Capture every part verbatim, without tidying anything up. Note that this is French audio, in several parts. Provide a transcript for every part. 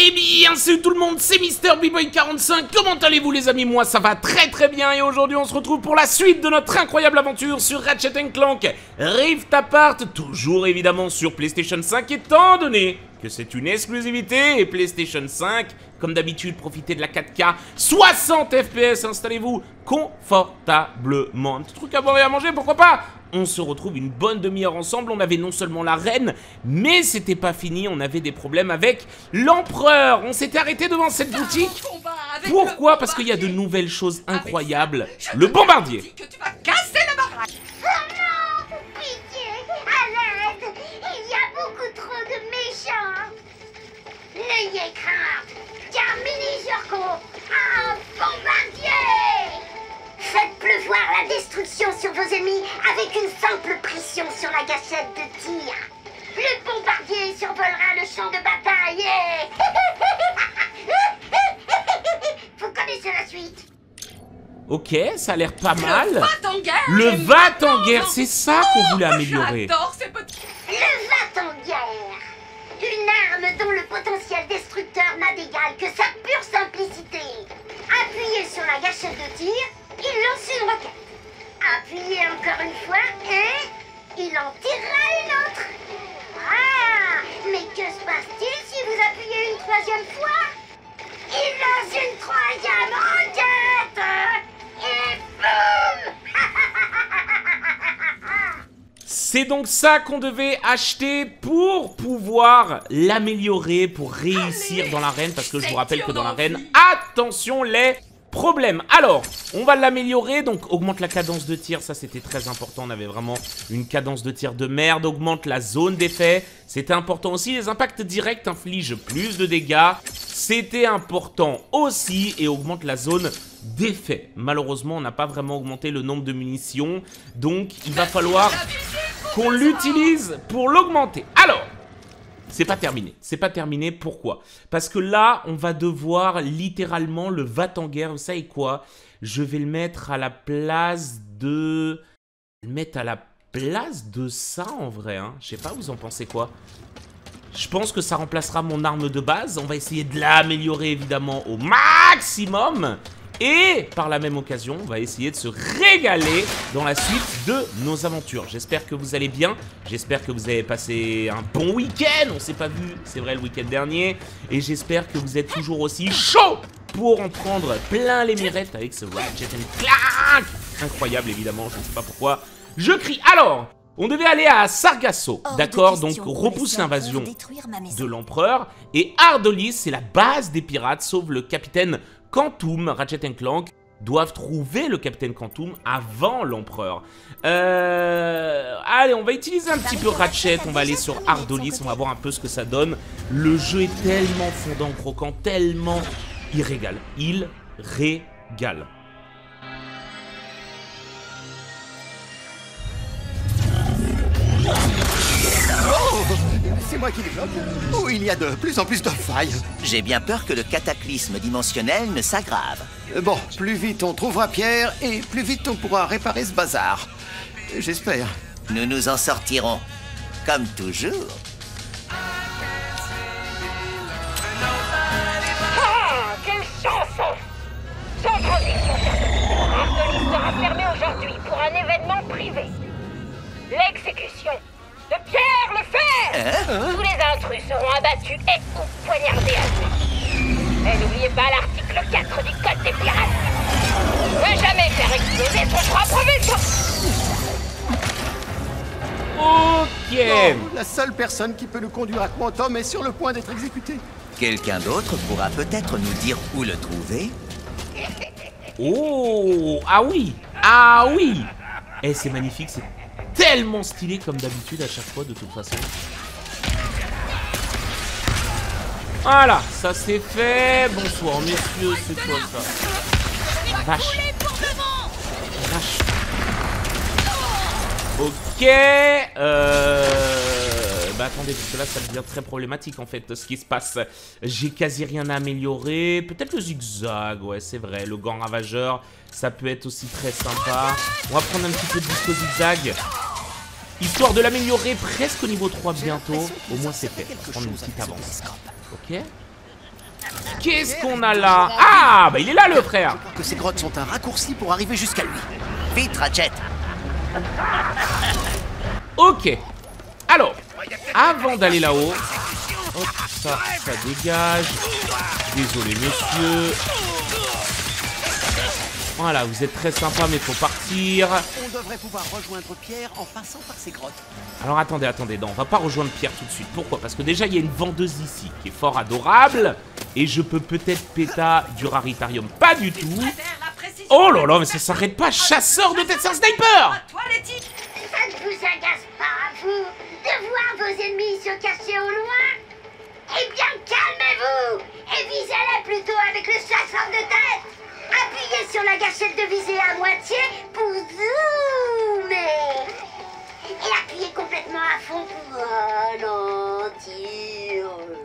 Eh bien, salut tout le monde, c'est Mister B Boy quarante-cinq. Comment allez-vous les amis? Moi ça va très très bien et aujourd'hui on se retrouve pour la suite de notre incroyable aventure sur Ratchet and Clank Rift Apart, toujours évidemment sur PlayStation cinq étant donné que c'est une exclusivité et PlayStation cinq, comme d'habitude, profitez de la quatre K, soixante F P S, installez-vous confortablement. Un petit truc à boire et à manger, pourquoi pas? On se retrouve une bonne demi-heure ensemble, on avait non seulement la reine, mais c'était pas fini, on avait des problèmes avec l'empereur. On s'était arrêté devant cette boutique. Pourquoi? Parce qu'il y a de nouvelles choses incroyables. Le bombardier. Que tu vas casser la baraque. Oh non! Pitié! À l'aide! Il y a beaucoup trop de méchants! N'ayez crainte! Car Mini Jurko a un bombardier! Faites pleuvoir la destruction sur vos ennemis avec une simple pression sur la gâchette de tir. Le bombardier survolera le champ de bataille et... Vous connaissez la suite? Ok, ça a l'air pas mal. Le va-t-en-guerre. Le va-t-en-guerre, c'est ça qu'on voulait améliorer. J'adore ces petits... Le va-t-en-guerre! Une arme dont le potentiel destructeur n'a d'égal que sa pure simplicité. Appuyez sur la gâchette de tir, il lance une roquette. Appuyez encore une fois et il en tirera une autre. Ah! Mais que se passe-t-il si vous appuyez une troisième fois? Il lance une troisième roquette et boum! C'est donc ça qu'on devait acheter pour pouvoir l'améliorer, pour réussir Allez, dans l'arène. Parce que je vous c'est rappelle que dans dur l'arène, d'envie. attention les problèmes. Alors, on va l'améliorer. Donc, augmente la cadence de tir. Ça, c'était très important. On avait vraiment une cadence de tir de merde. Augmente la zone d'effet. C'était important aussi. Les impacts directs infligent plus de dégâts. C'était important aussi. Et augmente la zone d'effet. Malheureusement, on n'a pas vraiment augmenté le nombre de munitions. Donc, il va falloir qu'on l'utilise pour l'augmenter. Alors, c'est pas terminé. C'est pas terminé. Pourquoi? Parce que là, on va devoir littéralement le va-t-en-guerre. Vous savez quoi? Je vais le mettre à la place de... Le mettre à la place de ça, en vrai. Hein. Je sais pas, vous en pensez quoi? Je pense que ça remplacera mon arme de base. On va essayer de l'améliorer, évidemment, au maximum. Et par la même occasion, on va essayer de se régaler dans la suite de nos aventures. J'espère que vous allez bien. J'espère que vous avez passé un bon week-end. On s'est pas vu, c'est vrai, le week-end dernier. Et j'espère que vous êtes toujours aussi chaud pour en prendre plein les mirettes avec ce Ratchet and Clank. Incroyable, évidemment, je ne sais pas pourquoi. Je crie. Alors, on devait aller à Sargasso, d'accord? Donc, repousse l'invasion de l'empereur. Et Ardolis, c'est la base des pirates, sauf le capitaine Quantum. Ratchet and Clank doivent trouver le capitaine Quantum avant l'empereur. Euh... Allez, on va utiliser un petit peu Ratchet. On va aller sur Ardolis. On va voir un peu ce que ça donne. Le jeu est tellement fondant, croquant, tellement... Il régale. Il régale. Oh, c'est moi qui développe. Oh, il y a de plus en plus de failles. J'ai bien peur que le cataclysme dimensionnel ne s'aggrave. Euh, Bon, plus vite on trouvera Pierre et plus vite on pourra réparer ce bazar. J'espère. Nous nous en sortirons. Comme toujours. Ah, quelle chanson! Sans transition, Ardolis sera fermé aujourd'hui pour un événement privé. L'exécution de Pierre le Fer! Hein? Tous les intrus seront abattus et ou poignardés à vie. Et n'oubliez pas l'article quatre du Code des Pirates. Ne jamais faire exploser son propre vaisseau. Ok. Oh, la seule personne qui peut nous conduire à Quantum est sur le point d'être exécutée. Quelqu'un d'autre pourra peut-être nous dire où le trouver. Oh, ah oui. Ah oui. Eh, c'est magnifique, c'est tellement stylé comme d'habitude à chaque fois de toute façon. Voilà, ça c'est fait. Bonsoir messieurs, c'est quoi ça? Vache. Vache. Ok. Euh... Bah attendez, parce que là ça devient très problématique en fait ce qui se passe. J'ai quasi rien à améliorer. Peut-être le zigzag, ouais c'est vrai. Le gant ravageur, ça peut être aussi très sympa. On va prendre un petit peu de disco zigzag. Histoire de l'améliorer presque au niveau trois bientôt. Au moins c'est fait. On va prendre une petite avance. Ok. Qu'est-ce qu'on a là? Ah, bah il est là le frère. Je crois que ces grottes sont un raccourci pour arriver jusqu'à lui. Vite, Ratchet. Ok. Alors, avant d'aller là-haut, hop, ça, ça dégage. Désolé, messieurs. Voilà, vous êtes très sympa, mais faut partir. On devrait pouvoir rejoindre Pierre en passant par ces grottes. Alors attendez, attendez, non, on va pas rejoindre Pierre tout de suite. Pourquoi? Parce que déjà, il y a une vendeuse ici qui est fort adorable. Et je peux peut-être péter du raritarium. Pas du tout. Oh là là, mais ça s'arrête pas. Chasseur de tête, c'est un sniper. Ça ne vous agace pas, vous, de voir vos ennemis se cacher au loin? Eh bien, calmez-vous et visez-les plutôt avec le chasseur de tête. Appuyez sur la gâchette de visée à moitié pour zoomer. Et appuyez complètement à fond pour ralentir.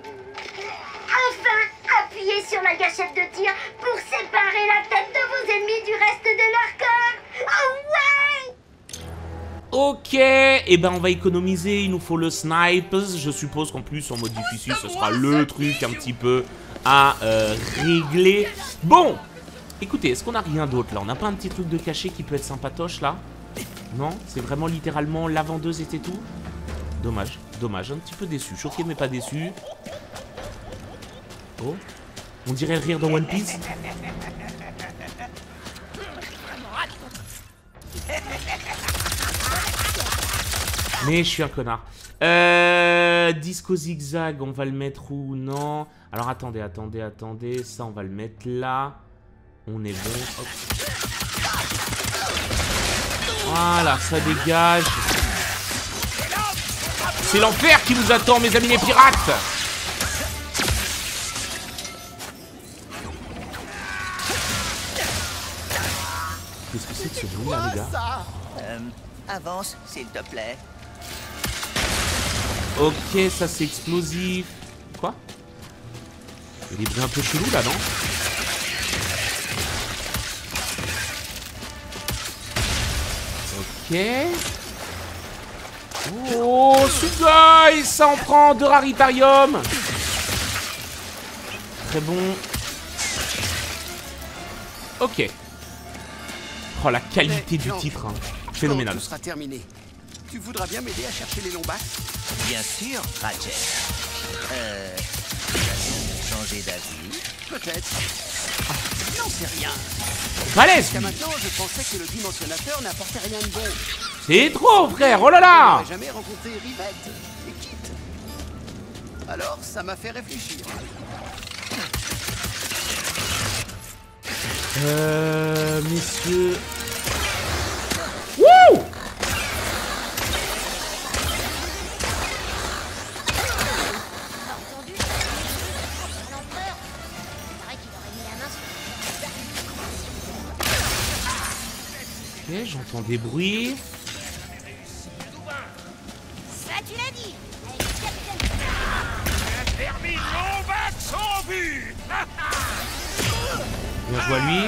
Enfin, appuyez sur la gâchette de tir pour séparer la tête de vos ennemis du reste de leur corps. Oh ouais! Ok, et eh ben on va économiser, il nous faut le snipe. Je suppose qu'en plus en mode difficile ce sera le truc un petit peu à euh, régler. Bon, écoutez, est-ce qu'on a rien d'autre là? On n'a pas un petit truc de cachet qui peut être sympatoche là? Non, c'est vraiment littéralement la vendeuse et tout. Dommage, dommage, un petit peu déçu. Choqué mais pas déçu. Oh, on dirait le rire dans One Piece. Mais je suis un connard. Euh, disco zigzag, on va le mettre où? Non. Alors attendez, attendez, attendez. Ça, on va le mettre là. On est bon. Hop. Voilà, ça dégage. C'est l'enfer qui nous attend, mes amis les pirates. Qu'est-ce que c'est que ce bruit là, les gars? Euh, avance, s'il te plaît. Ok, ça c'est explosif. Quoi? Il y a des bruits un peu chelous là, non? Ok. Oh, Sugoi, ça en prend de raritarium. Très bon. Ok. Oh, la qualité du titre, hein. Phénoménal. Tout sera terminé. Tu voudras bien m'aider à chercher les lombacs? Bien sûr, Ratchet. Euh... Changer d'avis? Peut-être. J'en sais rien. Balèze. Jusqu'à maintenant, je pensais que le dimensionnateur n'apportait rien de bon. C'est trop, frère. Oh là là. Je n'aurais jamais rencontré Rivette et Kit. Alors, ça m'a fait réfléchir. Euh... Messieurs... Wouh! Ok, j'entends des bruits. Ça, tu l'as dit. Termine Lombac sans but. Bien joué à lui.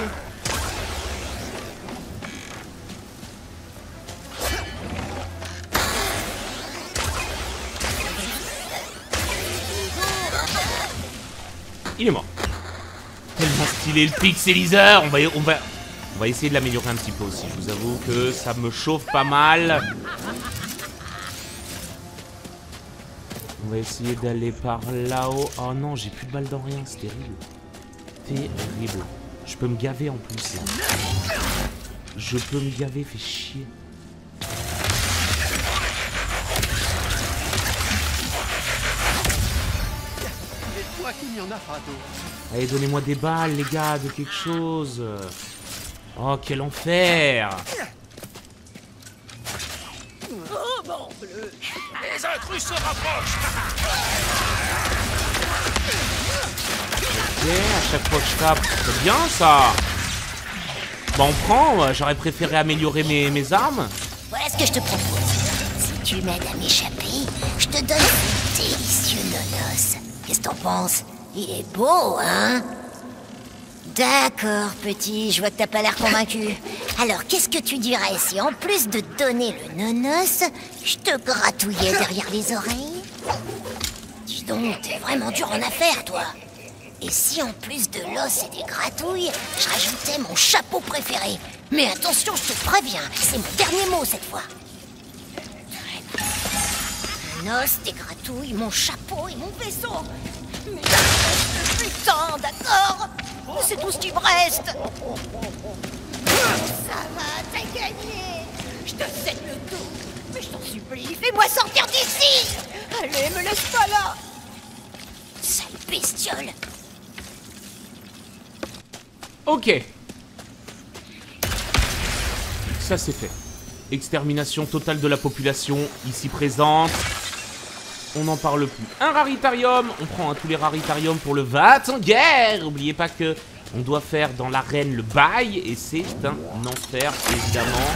Il est mort. Tellement stylé le pixeliseur. On va, on va, on va essayer de l'améliorer un petit peu aussi. Je vous avoue que ça me chauffe pas mal. On va essayer d'aller par là-haut. Oh non, j'ai plus de balles dans rien. C'est terrible. Terrible. Je peux me gaver en plus. Là. Je peux me gaver, fait chier. Dites-moi qu'il n'y en a pas d'autres. Allez, donnez-moi des balles, les gars, de quelque chose. Oh, quel enfer. Oh, bon bleu. Les intrus se rapprochent. Ok, à chaque fois que je tape, c'est bien ça. Bah on prend, j'aurais préféré améliorer mes, mes armes. Voilà ce que je te propose. Si tu m'aides à m'échapper, je te donne ce délicieux nonos. Qu'est-ce que t'en penses? Il est beau, hein? D'accord, petit, je vois que t'as pas l'air convaincu. Alors, qu'est-ce que tu dirais si, en plus de donner le nonos, je te gratouillais derrière les oreilles? Dis donc, t'es vraiment dur en affaires, toi. Et si en plus de l'os et des gratouilles, je rajoutais mon chapeau préféré? Mais attention, je te préviens, c'est mon dernier mot cette fois. Un os, des gratouilles, mon chapeau et mon vaisseau. Mais il reste putain, d'accord? C'est tout ce qui me reste. Ça va, t'as gagné. Je te cède le dos. Mais je t'en supplie, fais-moi sortir d'ici. Allez, me laisse pas là. Sale bestiole. Ok. Ça c'est fait. Extermination totale de la population ici présente. On n'en parle plus. Un raritarium. On prend hein, tous les raritariums pour le va-t-en-guerre. N'oubliez pas que on doit faire dans l'arène le bail. Et c'est un enfer, évidemment.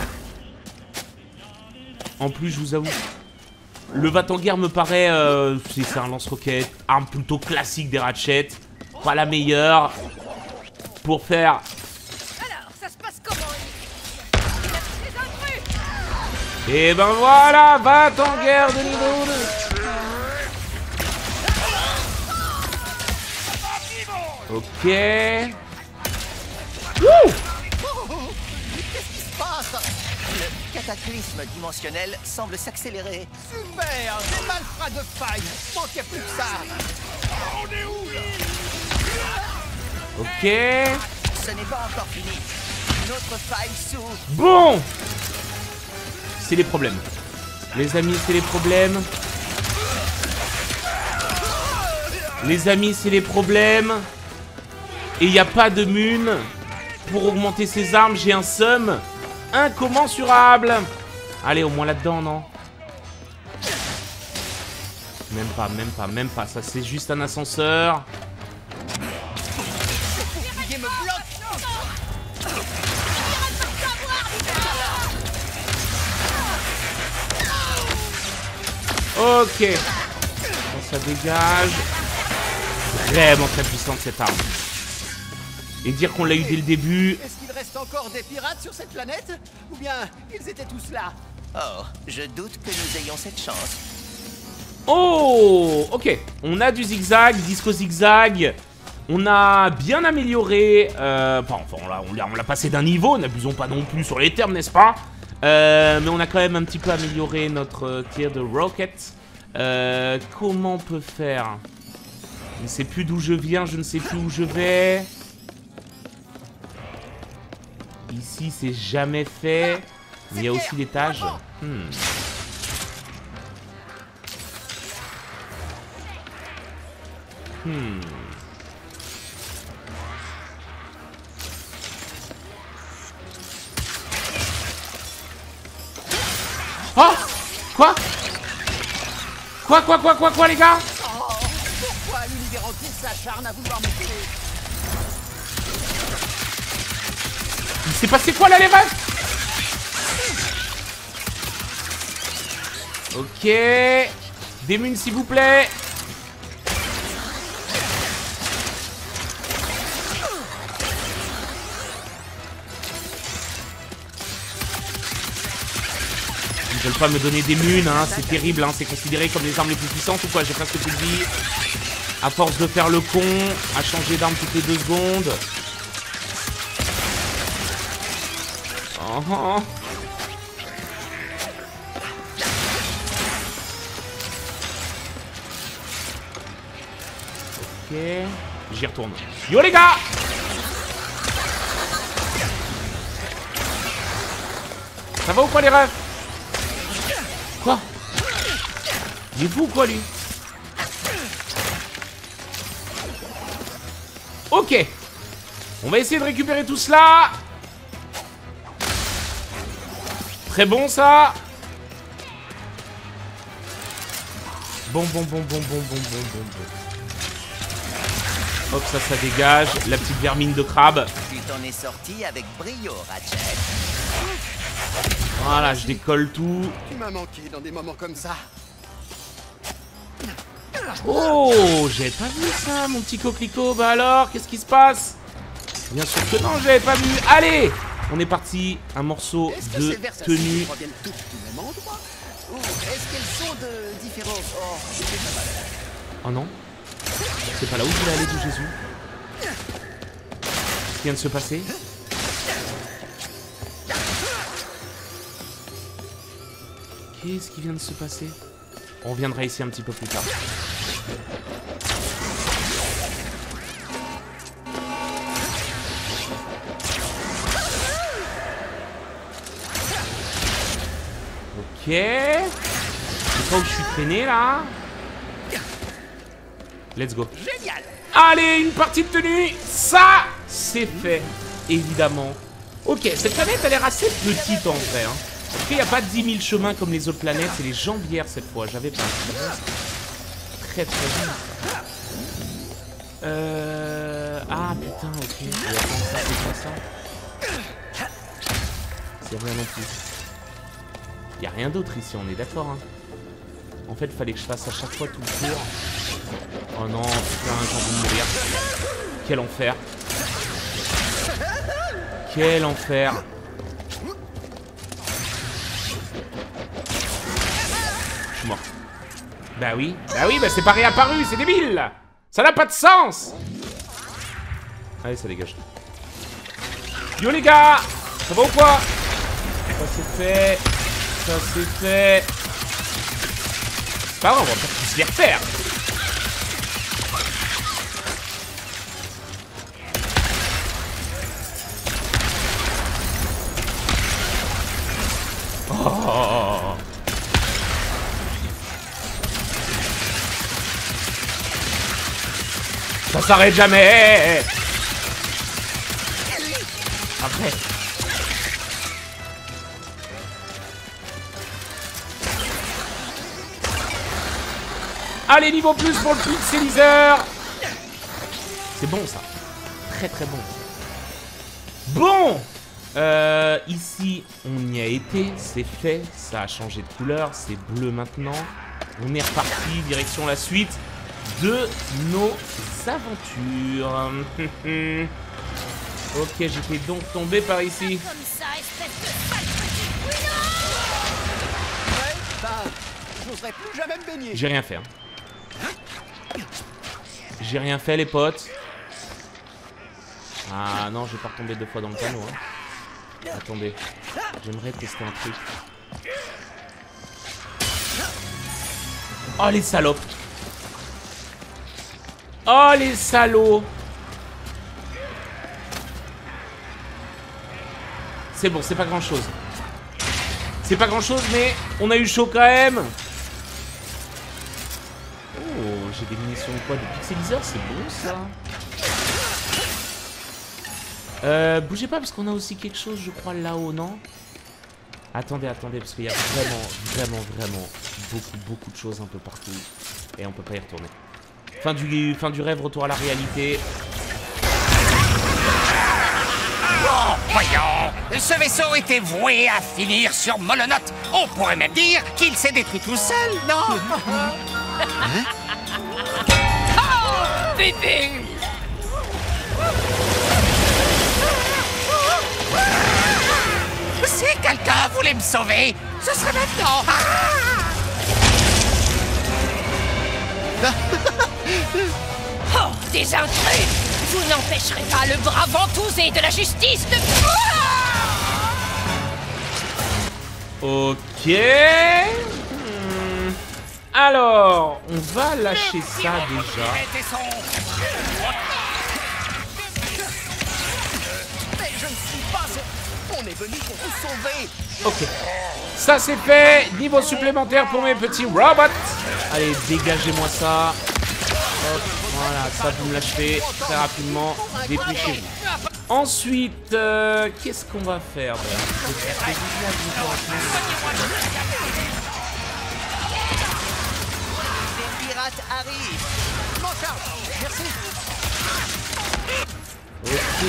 En plus, je vous avoue, le va-t-en-guerre me paraît... Euh, c'est un lance-roquette. Arme plutôt classique des Ratchet. Pas la meilleure. Pour faire... Alors, ça se passe comment? Il a tué un truc. Et ben voilà, va-t-en-guerre de niveau deux. Ok. Wouh! Qu'est-ce qui se passe? Le cataclysme dimensionnel semble s'accélérer. Super, des malfrats de faille. Manquait plus que ça. On est où là? Ok. Ce n'est pas encore fini. Une autre faille s'ouvre. Bon. C'est les problèmes. Les amis, c'est les problèmes. Les amis, c'est les problèmes. Et il n'y a pas de mune pour augmenter ses armes. J'ai un somme incommensurable. Allez, au moins là-dedans, non? Même pas, même pas, même pas. Ça, c'est juste un ascenseur. Il me bloque. Ok. Bon, ça dégage. Vraiment très puissante cette arme. Et dire qu'on l'a eu dès le début. Est-ce qu'il reste encore des pirates sur cette planète? Ou bien ils étaient tous là? Oh, je doute que nous ayons cette chance. Oh, ok. On a du zigzag, disco zigzag. On a bien amélioré. Euh, enfin, on l'a, on l'a, on l'a passé d'un niveau. N'abusons pas non plus sur les termes, n'est-ce pas? euh, Mais on a quand même un petit peu amélioré notre euh, tir de rocket. Euh, comment on peut faire? Je ne sais plus d'où je viens, je ne sais plus où je vais. Ici, c'est jamais fait. Mais il y a aussi l'étage. Hmm. Hmm. Oh! Quoi? Quoi, quoi, quoi, quoi, quoi, les gars? Oh, pourquoi l'univers entier s'acharne à vouloir me tuer? Il s'est passé quoi là, les meufs? Ok. Des munes, s'il vous plaît. Ils veulent pas me donner des munes, hein. C'est terrible, hein. C'est considéré comme les armes les plus puissantes ou quoi? J'ai presque plus de vie. À force de faire le con, à changer d'arme toutes les deux secondes. Oh, oh. Ok, j'y retourne. Yo les gars! Ça va ou quoi les refs? Quoi? Il est fou ou quoi lui? Ok. On va essayer de récupérer tout cela. Très bon ça. Bon, bon, bon, bon, bon, bon, bon, bon, bon. Hop, ça, ça dégage. La petite vermine de crabe. Tu t'en es sorti avec brio, Ratchet. Voilà, je décolle tout. Tu m'as manqué dans des moments comme ça. Oh, j'avais pas vu ça, mon petit coquelicot. Bah alors, qu'est-ce qui se passe? Bien sûr que non, j'avais pas vu. Allez, on est parti. Un morceau Est-ce de que ces versations tenue. proviennent toutes du même endroit? Ou est-ce qu'elles sont de différents... Oh, c'est pas mal. Oh non. C'est pas là où je voulais aller, du Jésus. Qu'est-ce qui vient de se passer? Qu'est-ce qui vient de se passer? On reviendra ici un petit peu plus tard. Ok. Je sais pas où je suis traîné là. Let's go. Génial. Allez, une partie de tenue. Ça, c'est fait. Évidemment. Ok, cette planète a l'air assez petite en vrai. Hein. Parce qu'il n'y a pas dix mille chemins comme les autres planètes. C'est les jambières cette fois. J'avais pas. Très très bien. Euh... Ah putain, ok. Et attends, ça, c'est pas ça. C'est rien non plus. Il n'y a rien d'autre ici, on est d'accord. Hein. En fait, il fallait que je fasse à chaque fois tout le tour. Oh non, putain, j'ai envie de mourir. Quel enfer. Quel enfer. Je suis mort. Bah oui, bah oui, bah c'est pas réapparu, c'est débile. Ça n'a pas de sens. Allez, ça dégage. Yo les gars, ça va ou quoi? Ça c'est fait. Ça c'est fait. C'est pas grave, on va faire tous les refaire. Oh. Ça s'arrête jamais. Après. Allez, niveau plus pour le pixeliseur. C'est bon ça. Très très bon. Bon. Euh, ici, on y a été, c'est fait, ça a changé de couleur, c'est bleu maintenant. On est reparti, direction la suite de nos aventures. Ok, j'étais donc tombé par ici. Comme ça, espèce de sale petit couillon. Ouais, bah, j'oserais plus jamais me baigner. J'ai rien fait. Hein. J'ai rien fait, les potes. Ah non, je vais pas retomber deux fois dans le panneau. Hein. Attendez, j'aimerais tester un truc. Oh les salopes. Oh les salauds. C'est bon, c'est pas grand chose. C'est pas grand chose, mais on a eu chaud quand même. Oh, j'ai des munitions de quoi? De pixeliseur, c'est bon ça. Euh, bougez pas parce qu'on a aussi quelque chose, je crois, là-haut, non? Attendez, attendez, parce qu'il y a vraiment, vraiment, vraiment beaucoup, beaucoup de choses un peu partout. Et on peut pas y retourner. Fin du, fin du rêve, retour à la réalité. Bon, voyons, ce vaisseau était voué à finir sur mononote. On pourrait même dire qu'il s'est détruit tout seul, non? Oh, bébé. Si quelqu'un voulait me sauver, ce serait maintenant. Oh, des intrus. Vous n'empêcherez pas le bras ventousé de la justice de... Ok. Hmm. Alors, on va lâcher ça déjà. Mais je ne suis pas... On est venu pour vous sauver. Ok. Ça c'est fait. Niveau supplémentaire pour mes petits robots. Allez, dégagez-moi ça. Hop, voilà, ça vous me l'achetez très rapidement. Dépêchez-vous. Ensuite, euh, qu'est-ce qu'on va faire? Les pirates arrivent. Je m'en charge. Merci. Ok.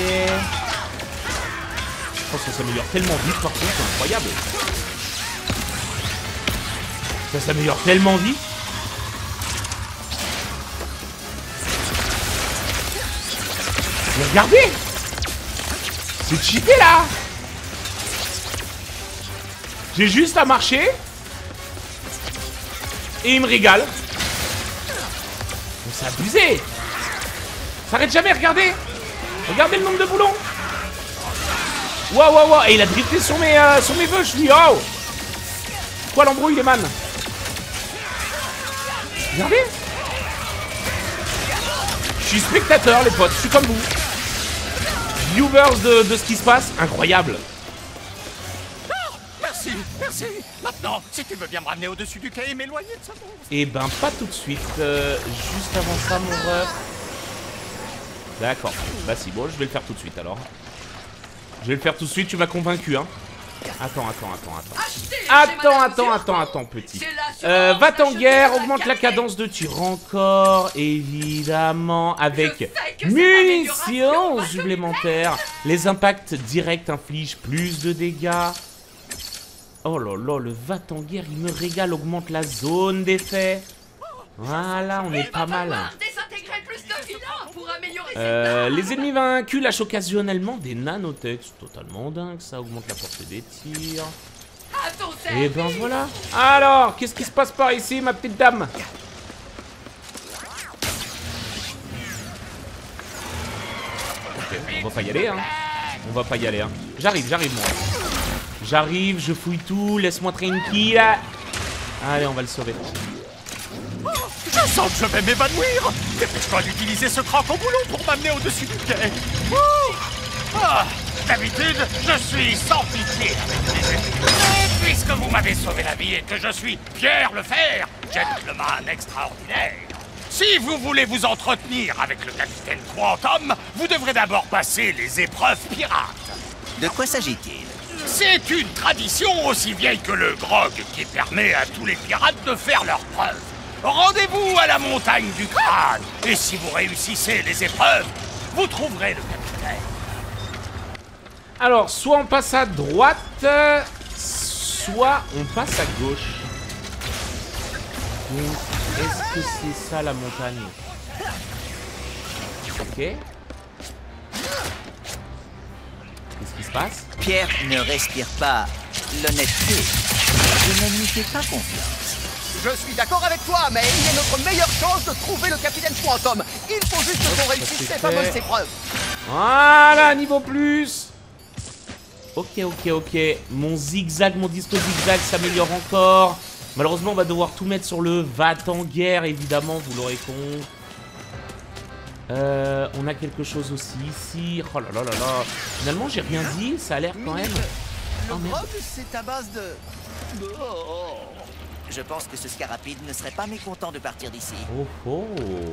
Je pense que ça s'améliore tellement vite par contre, c'est incroyable. Ça s'améliore tellement vite. Mais regardez! C'est cheaté là! J'ai juste à marcher. Et il me régale. Donc c'est abusé. Ça arrête jamais, regardez. Regardez le nombre de boulons. Waouh, waouh, waouh. Et il a drifté sur mes, euh, sur mes bûches, lui. Oh. Quoi l'embrouille, les man? Regardez. Je suis spectateur, les potes. Je suis comme vous. Viewers de, de ce qui se passe. Incroyable. Merci, merci. Maintenant, si tu veux bien me ramener au-dessus du quai et m'éloigner de ce monstre. Eh ben, pas tout de suite. Euh, juste avant ça, mon ref. D'accord. Bah si, bon, je vais le faire tout de suite, alors. Je vais le faire tout de suite, tu m'as convaincu, hein. Attends, attends, attends, attends. Attends, attends, attends, attends, petit. Euh, va-t'en guerre, augmente la cadence de tir encore, évidemment, avec munitions supplémentaires. Les impacts directs infligent plus de dégâts. Oh là là, le va-t'en guerre, il me régale, augmente la zone d'effet. Voilà, on est pas mal. Euh, les ennemis vaincus lâchent occasionnellement des nanotextes. Totalement dingue, ça augmente la portée des tirs. Et ben voilà. Alors, qu'est-ce qui se passe par ici, ma petite dame? Ok, on va pas y aller, hein. On va pas y aller, hein. J'arrive, j'arrive, moi. J'arrive, je fouille tout, laisse-moi tranquille. Allez, on va le sauver. Je sens que je vais m'évanouir. Dépêche-toi d'utiliser ce croc au boulon pour m'amener au-dessus du quai. Ah, d'habitude, je suis sans pitié avec les ennemis. Mais puisque vous m'avez sauvé la vie et que je suis Pierre le Fer, gentleman extraordinaire, si vous voulez vous entretenir avec le capitaine Quantum, vous devrez d'abord passer les épreuves pirates. De quoi s'agit-il? C'est une tradition aussi vieille que le grog qui permet à tous les pirates de faire leurs preuves. Rendez-vous à la montagne du crâne, et si vous réussissez les épreuves, vous trouverez le capitaine. Alors, soit on passe à droite, soit on passe à gauche. Donc, est-ce que c'est ça la montagne? Ok. Qu'est-ce qui se passe? Pierre ne respire pas l'honnêteté. Je ne lui fais pas confiance. Je suis d'accord avec toi, mais il est notre meilleure chance de trouver le capitaine Quantum. Il faut juste qu'on réussisse ces fameuses épreuves. Voilà, niveau plus. Ok, ok, ok. Mon zigzag, mon disque zigzag s'améliore encore. Malheureusement, on va devoir tout mettre sur le va-t'en-guerre, évidemment, vous l'aurez compris. Euh, on a quelque chose aussi ici. Oh là là là là. Finalement, j'ai rien dit, ça a l'air quand même. Le Oh, merde. grog, c'est à base de... Oh. Je pense que ce scarapide ne serait pas mécontent de partir d'ici. Oh oh.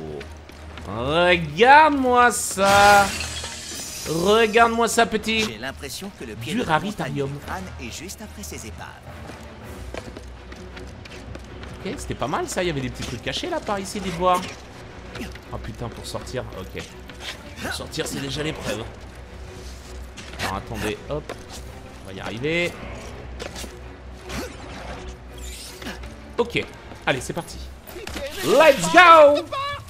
Regarde-moi ça. Regarde-moi ça, petit. J'ai l'impression que le pied Du de la montagne raritarium. du crâne est juste après ses épaves. Ok, c'était pas mal ça, il y avait des petits trucs cachés là par ici, des bois. Oh putain, pour sortir, ok. Pour sortir, c'est déjà l'épreuve. Alors attendez, hop. On va y arriver. Ok, allez, c'est parti. Let's go!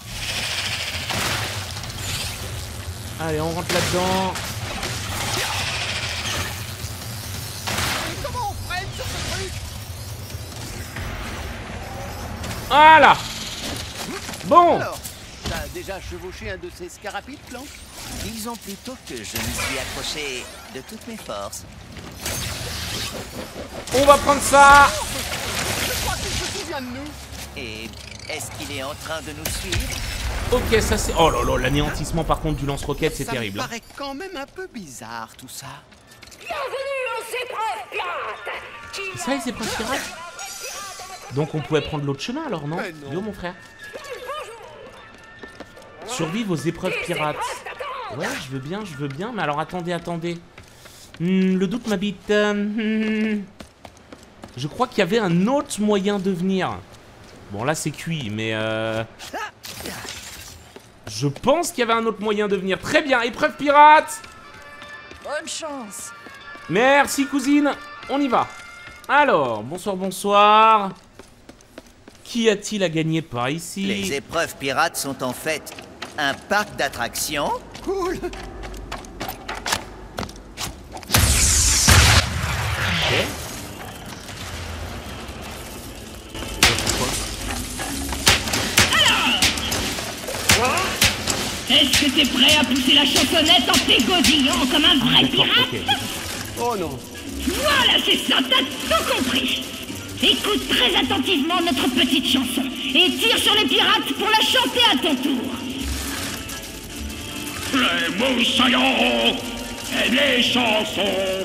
Allez, on rentre là-dedans. Comment on freine sur ce truc? Voilà. Bon. Alors, t'as déjà chevauché un de ces scarapides, Clank? Disons plutôt que je m'y suis accroché de toutes mes forces. On va prendre ça. Je crois qu'il se souvient de nous. Et est-ce qu'il est en train de nous suivre? Ok, ça c'est... Oh là là, l'anéantissement par contre du lance-roquette, c'est terrible. Ça me paraît quand même un peu bizarre, tout ça. Bienvenue aux épreuves pirates. C'est ça les épreuves pirates? Donc on pouvait prendre l'autre chemin alors, non? Mais non. Yo mon frère. Survivre aux épreuves pirates. Ouais, je veux bien, je veux bien, mais alors attendez, attendez. Hmm, le doute m'habite. Hmm. Je crois qu'il y avait un autre moyen de venir. Bon là c'est cuit, mais euh... je pense qu'il y avait un autre moyen de venir. Très bien, épreuve pirate. Bonne chance. Merci cousine, on y va. Alors, bonsoir, bonsoir. Qui a-t-il à gagner par ici? Les épreuves pirates sont en fait un parc d'attractions. Cool. Ok. Est-ce que t'es prêt à pousser la chansonnette en t'égodillant comme un vrai pirate? Okay. Oh non. Voilà, c'est ça, t'as tout compris. Écoute très attentivement notre petite chanson et tire sur les pirates pour la chanter à ton tour. Les moussaillons aiment les chansons.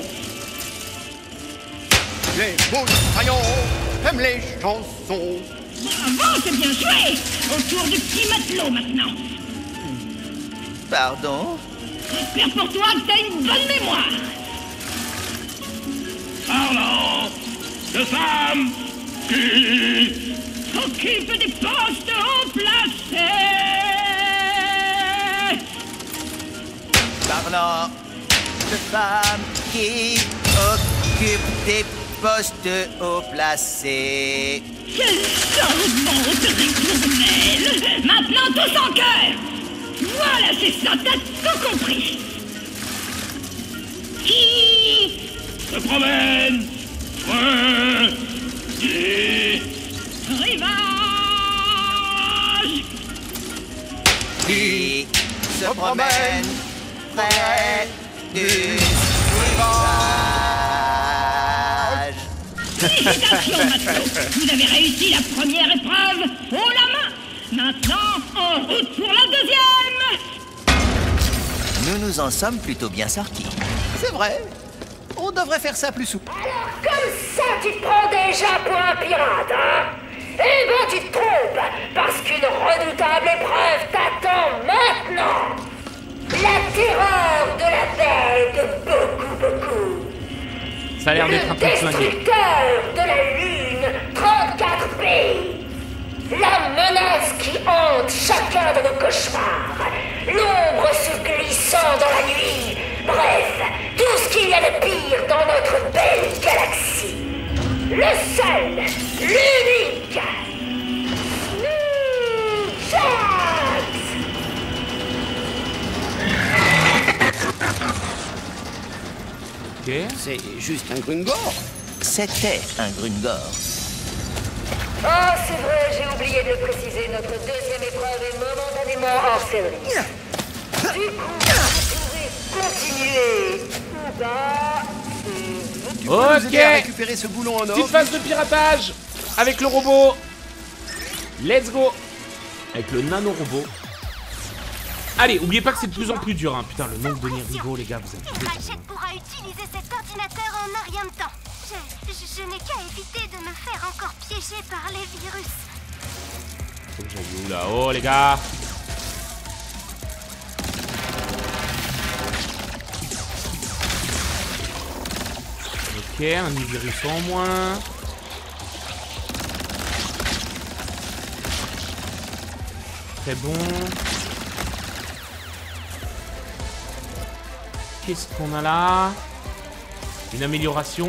Les moussaillons aiment les chansons. Bravo, c'est bien joué. Au tour du petit matelot maintenant. Pardon? J'espère pour toi que t'as une bonne mémoire. Parlant de femmes qui Occupe des postes haut placés. Parlant de femmes qui occupent des postes haut placés. Quelle charmante ritournelle. Maintenant tous en chœur. Voilà, c'est ça, t'as tout compris. Qui se promènent près du rivage. Qui se promène près du rivage. Félicitations, matelot. Vous avez réussi la première épreuve haut la main. Maintenant, en route pour la deuxième. Nous nous en sommes plutôt bien sortis. C'est vrai. On devrait faire ça plus souple. Alors, comme ça, tu te prends déjà pour un pirate, hein? Eh ben, tu te trompes, parce qu'une redoutable épreuve t'attend maintenant. La terreur de la baie de beaucoup, beaucoup. Ça a l'air d'être un peu Le flingué. destructeur de la lune, trente-quatre B. La menace qui hante chacun de nos cauchemars. L'ombre se glissant dans la nuit. Bref, tout ce qu'il y a de pire dans notre belle galaxie. Le seul, l'unique, Jax. Ok. C'est juste un Grungor. C'était un Grungor. Ah, c'est vrai, j'ai oublié de le préciser, notre deuxième épreuve est momentanément hors service. Du coup, vous pouvez continuer. Ou pas, c'est vous. Nous aider à Ok. récupérer ce boulon en or. Petite phase de piratage avec le robot. Let's go. Avec le nano-robot. Allez, oubliez pas que c'est de plus en plus dur, hein. Putain, le nombre de rivaux, les gars, vous êtes... Ratchet pourra utiliser cet ordinateur en un rien de temps. Je, je, je n'ai qu'à éviter de me faire encore piéger par les virus. Faut que j'aille où là-haut, les gars? Ok, un virus en moins. Très bon. Qu'est-ce qu'on a là? Une amélioration.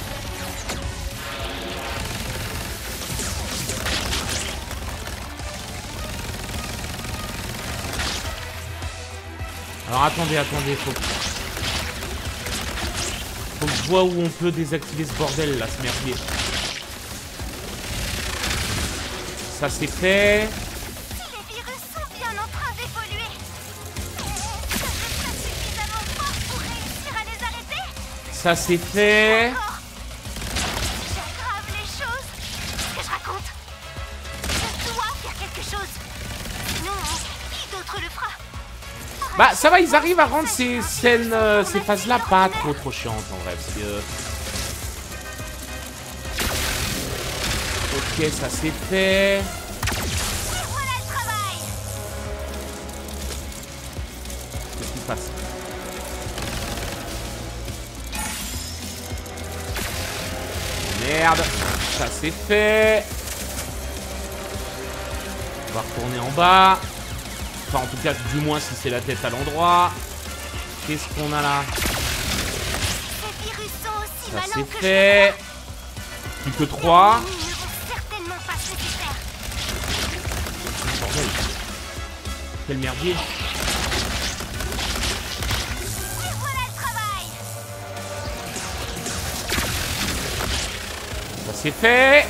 Alors attendez, attendez, faut... faut que je vois où on peut désactiver ce bordel là, ce merdier. Ça c'est fait. Les virus sont bien en train d'évoluer. Est-ce que je serai suffisamment fort pour réussir à les arrêter? Ça c'est fait. Encore. J'aggrave les choses. Qu'est-ce que je raconte? Je dois faire quelque chose. Sinon, qui d'autre le fera? Bah ça va, ils arrivent à rendre ces scènes, euh, ces phases là pas trop trop chiantes en vrai. Parce que... Ok, ça c'est fait. Voilà le travail. Qu'est-ce qui se passe? Merde, ça c'est fait. On va retourner en bas. Enfin en tout cas du moins si c'est la tête à l'endroit. Qu'est-ce qu'on a là? Ces virus sont aussi Ça malins c'est que fait. Plus que trois. Ils ne vont certainement pas se laisser faire. Bordel. Quel merdier. Et voilà le travail. Ça c'est fait.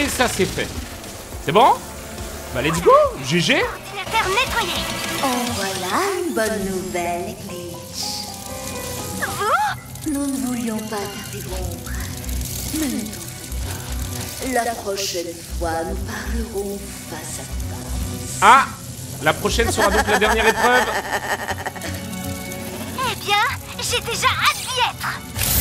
Et ça, c'est fait. C'est bon? Bah, let's go. G G. Ordinateur nettoyé. En voilà une bonne nouvelle, Glitch. Vous? Nous ne voulions pas t'interrompre. Mais ne t'en fais pas. La prochaine fois, nous parlerons face à face. Ah, la prochaine sera donc la dernière épreuve. Eh bien, j'ai déjà hâte d'y être.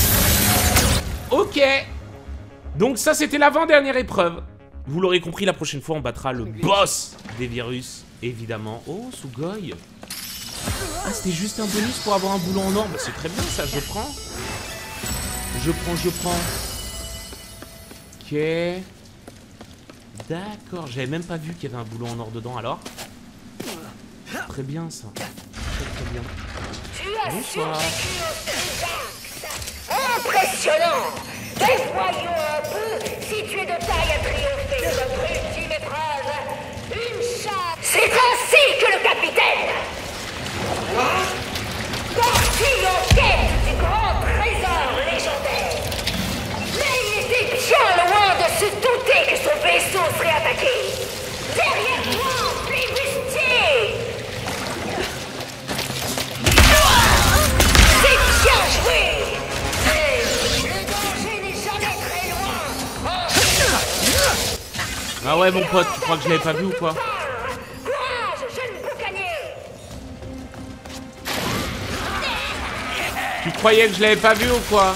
Ok. Donc ça, c'était l'avant-dernière épreuve. Vous l'aurez compris, la prochaine fois, on battra le boss des virus, évidemment. Oh, Sugoi. Ah, c'était juste un bonus pour avoir un boulon en or. Bah, c'est très bien, ça, je prends. Je prends, je prends. Ok. D'accord, j'avais même pas vu qu'il y avait un boulon en or dedans, alors. Très bien, ça. Très, très bien. Bonsoir. Impressionnant! Mais voyons un peu si tu es de taille à triompher de notre ultime épreuve. Une chance. C'est ainsi que le capitaine, parti en quête du grand trésor légendaire. Mais il était bien loin de se douter que son vaisseau serait attaqué. Derrière toi, flibustier! C'est bien joué! Ah ouais, mon pote, tu crois que je l'avais pas vu ou quoi? Tu croyais que je l'avais pas vu ou quoi?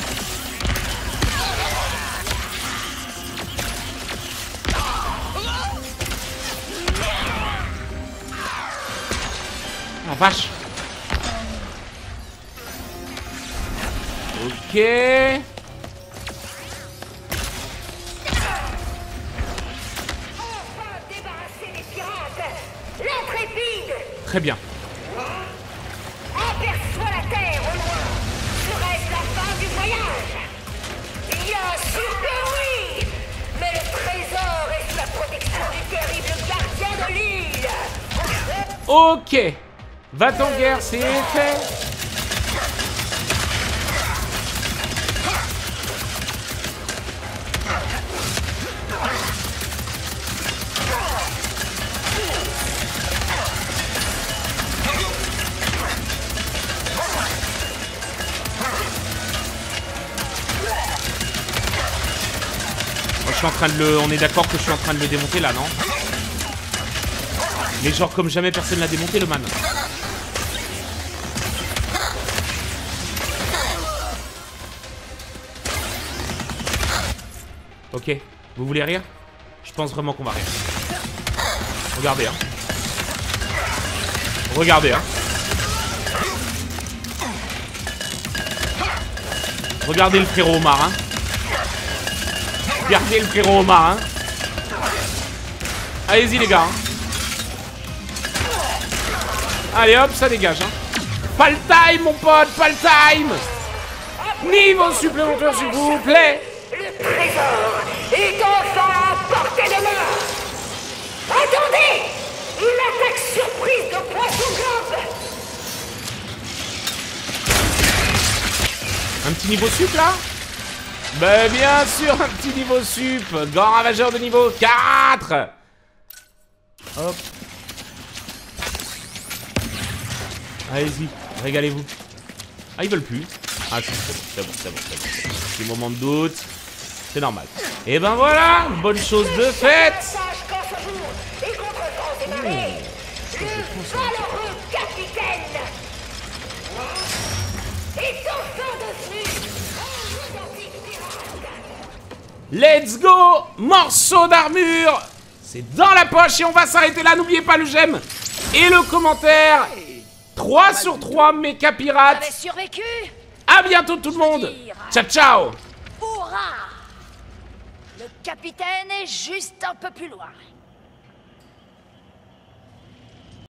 Oh vache. Ok. Très bien. Aperçois la Terre au loin. Serait-ce la fin du voyage? Bien sûr que oui. Mais le trésor est sous la protection du terrible gardien de l'île. Ok. Va-t'en guerre, c'est fait. Je suis en train de le... On est d'accord que je suis en train de le démonter là, non? Mais genre comme jamais personne l'a démonté, le man. Ok, vous voulez rire? Je pense vraiment qu'on va rire. Regardez, hein. Regardez, hein. Regardez le frérot Omar, hein. Regardez le frérot Omar, hein. Allez-y, les gars. Hein. Allez, hop, ça dégage, hein. Pas le time, mon pote, pas le time. Niveau supplémentaire, s'il vous plaît. Le trésor est enfin à portée de main. Attendez, une attaque surprise de poisson globe. Un petit niveau sup, là? Ben bien sûr, un petit niveau sup. Grand ravageur de niveau quatre. Hop. Allez-y, régalez-vous. Ah, ils veulent plus. Ah, c'est bon, c'est bon, c'est bon, c'est bon. Petit moment de doute. C'est normal. Et ben voilà, bonne chose de faite. Let's go. Morceau d'armure. C'est dans la poche et on va s'arrêter là. N'oubliez pas le j'aime et le commentaire. trois sur trois, méca pirates. Survécu. A bientôt tout le monde. Ciao, ciao. Hurrah! Le capitaine est juste un peu plus loin.